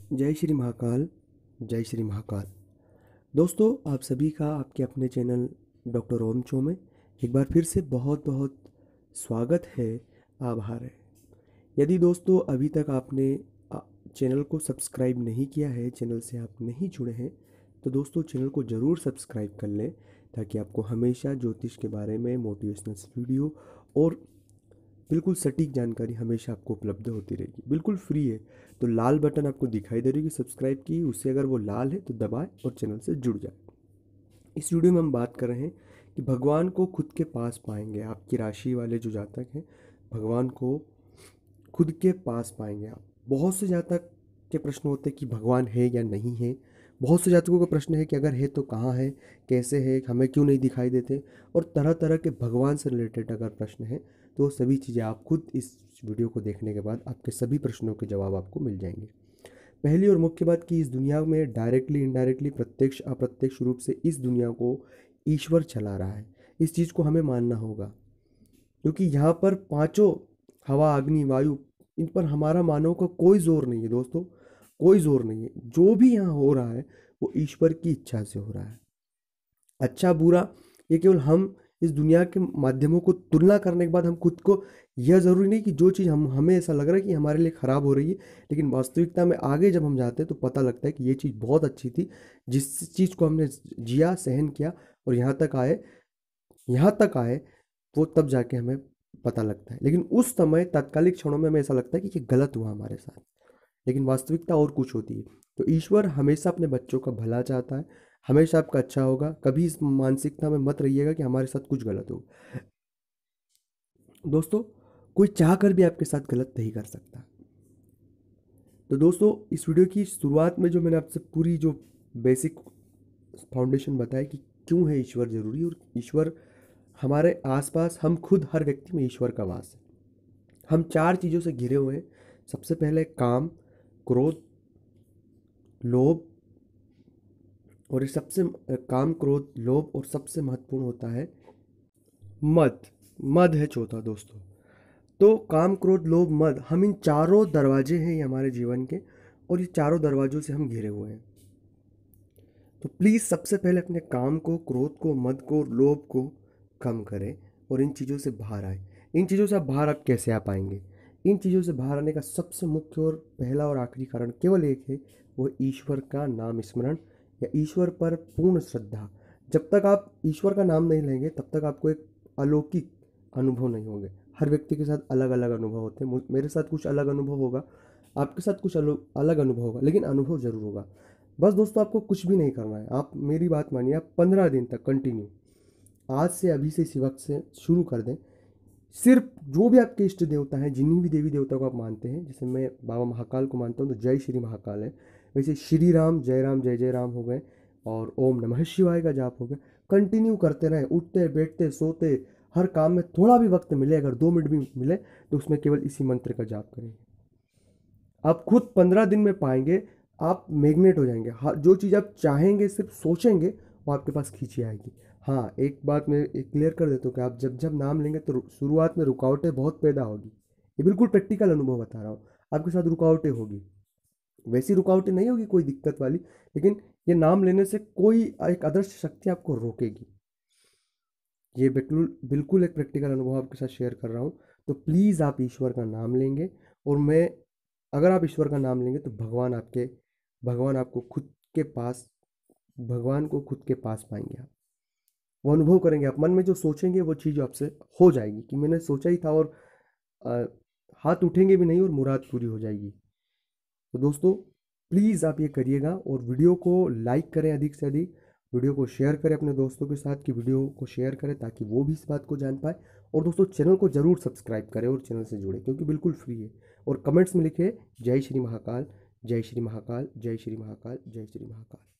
जय श्री महाकाल। जय श्री महाकाल। दोस्तों, आप सभी का आपके अपने चैनल डॉक्टर ओम चो में एक बार फिर से बहुत बहुत स्वागत है, आभार है। यदि दोस्तों अभी तक आपने चैनल को सब्सक्राइब नहीं किया है, चैनल से आप नहीं जुड़े हैं, तो दोस्तों चैनल को ज़रूर सब्सक्राइब कर लें ताकि आपको हमेशा ज्योतिष के बारे में मोटिवेशनल वीडियो और बिल्कुल सटीक जानकारी हमेशा आपको उपलब्ध होती रहेगी। बिल्कुल फ्री है। तो लाल बटन आपको दिखाई दे रही है सब्सक्राइब की, उससे अगर वो लाल है तो दबाएं और चैनल से जुड़ जाए। इस वीडियो में हम बात कर रहे हैं कि भगवान को खुद के पास पाएंगे। आपकी राशि वाले जो जातक हैं, भगवान को खुद के पास पाएंगे आप। बहुत से जातक के प्रश्न होते हैं कि भगवान है या नहीं है। बहुत से जातकों का प्रश्न है कि अगर है तो कहाँ है, कैसे है, हमें क्यों नहीं दिखाई देते। और तरह तरह के भगवान से रिलेटेड अगर प्रश्न है तो सभी चीज़ें आप खुद इस वीडियो को देखने के बाद आपके सभी प्रश्नों के जवाब आपको मिल जाएंगे। पहली और मुख्य बात कि इस दुनिया में डायरेक्टली इनडायरेक्टली प्रत्यक्ष अप्रत्यक्ष रूप से इस दुनिया को ईश्वर चला रहा है। इस चीज़ को हमें मानना होगा, क्योंकि यहाँ पर पांचों हवा अग्नि वायु, इन पर हमारा मानव का कोई जोर नहीं है दोस्तों, कोई जोर नहीं है। जो भी यहाँ हो रहा है वो ईश्वर की इच्छा से हो रहा है। अच्छा बुरा ये केवल हम इस दुनिया के माध्यमों को तुलना करने के बाद हम खुद को, यह ज़रूरी नहीं कि जो चीज़ हमें ऐसा लग रहा है कि हमारे लिए ख़राब हो रही है, लेकिन वास्तविकता में आगे जब हम जाते हैं तो पता लगता है कि ये चीज़ बहुत अच्छी थी। जिस चीज़ को हमने जिया, सहन किया और यहाँ तक आए वो तब जाके हमें पता लगता है। लेकिन उस समय तात्कालिक क्षणों में हमें ऐसा लगता है कि ये गलत हुआ हमारे साथ, लेकिन वास्तविकता और कुछ होती है। तो ईश्वर हमेशा अपने बच्चों का भला चाहता है, हमेशा आपका अच्छा होगा। कभी इस मानसिकता में मत रहिएगा कि हमारे साथ कुछ गलत होगा। दोस्तों, कोई चाह कर भी आपके साथ गलत नहीं कर सकता। तो दोस्तों, इस वीडियो की शुरुआत में जो मैंने आपसे पूरी जो बेसिक फाउंडेशन बताया कि क्यों है ईश्वर जरूरी, और ईश्वर हमारे आसपास, हम खुद, हर व्यक्ति में ईश्वर का वास है। हम चार चीज़ों से घिरे हुए हैं। सबसे पहले काम, क्रोध, लोभ, और ये सबसे काम, क्रोध, लोभ, और सबसे महत्वपूर्ण होता है मद। मद है चौथा दोस्तों। तो काम, क्रोध, लोभ, मद, हम इन चारों दरवाजे हैं ये हमारे जीवन के, और ये चारों दरवाजों से हम घिरे हुए हैं। तो प्लीज़ सबसे पहले अपने काम को, क्रोध को, मद को, लोभ को कम करें और इन चीज़ों से बाहर आए। इन चीज़ों से आप बाहर आप कैसे आ पाएंगे? इन चीज़ों से बाहर आने का सबसे मुख्य और पहला और आखिरी कारण केवल एक है, वो ईश्वर का नाम स्मरण या ईश्वर पर पूर्ण श्रद्धा। जब तक आप ईश्वर का नाम नहीं लेंगे तब तक आपको एक अलौकिक अनुभव नहीं होंगे। हर व्यक्ति के साथ अलग अलग अनुभव होते हैं। मेरे साथ कुछ अलग अनुभव होगा, आपके साथ कुछ अलग अनुभव होगा, लेकिन अनुभव ज़रूर होगा। बस दोस्तों, आपको कुछ भी नहीं करना है। आप मेरी बात मानिए, आप 15 दिन तक कंटिन्यू, आज से, अभी से, इसी वक्त से शुरू कर दें। सिर्फ जो भी आपके इष्ट देवता हैं, जिन्हीं भी देवी देवता को आप मानते हैं, जैसे मैं बाबा महाकाल को मानता हूँ तो जय श्री महाकाल है, वैसे श्री राम, जय जय राम हो गए, और ओम नमः शिवाय का जाप हो गया। कंटिन्यू करते रहें, उठते बैठते सोते, हर काम में थोड़ा भी वक्त मिले, अगर 2 मिनट भी मिले तो उसमें केवल इसी मंत्र का जाप करें। आप खुद 15 दिन में पाएंगे, आप मैग्नेट हो जाएंगे। जो चीज़ आप चाहेंगे, सिर्फ सोचेंगे, वो आपके पास खींची आएगी। हाँ, एक बात मैं क्लियर कर देता हूँ कि आप जब जब नाम लेंगे तो शुरुआत में रुकावटें बहुत पैदा होगी। ये बिल्कुल प्रैक्टिकल अनुभव बता रहा हूँ। आपके साथ रुकावटें होगी, वैसी रुकावटें नहीं होगी कोई दिक्कत वाली, लेकिन ये नाम लेने से कोई एक अदृश्य शक्ति आपको रोकेगी। ये बिल्कुल बिल्कुल एक प्रैक्टिकल अनुभव आपके साथ शेयर कर रहा हूँ। तो प्लीज़ आप ईश्वर का नाम लेंगे, और मैं, अगर आप ईश्वर का नाम लेंगे तो भगवान आपको खुद के पास, भगवान को खुद के पास पाएंगे आप। वो अनुभव करेंगे, आप मन में जो सोचेंगे वो चीज़ आपसे हो जाएगी कि मैंने सोचा ही था, और अ, हाथ उठेंगे भी नहीं और मुराद पूरी हो जाएगी। तो दोस्तों, प्लीज़ आप ये करिएगा, और वीडियो को लाइक करें अधिक से अधिक, वीडियो को शेयर करें अपने दोस्तों के साथ कि वीडियो को शेयर करें ताकि वो भी इस बात को जान पाए। और दोस्तों, चैनल को ज़रूर सब्सक्राइब करें और चैनल से जुड़ें, क्योंकि बिल्कुल फ्री है। और कमेंट्स में लिखे जय श्री महाकाल, जय श्री महाकाल, जय श्री महाकाल, जय श्री महाकाल।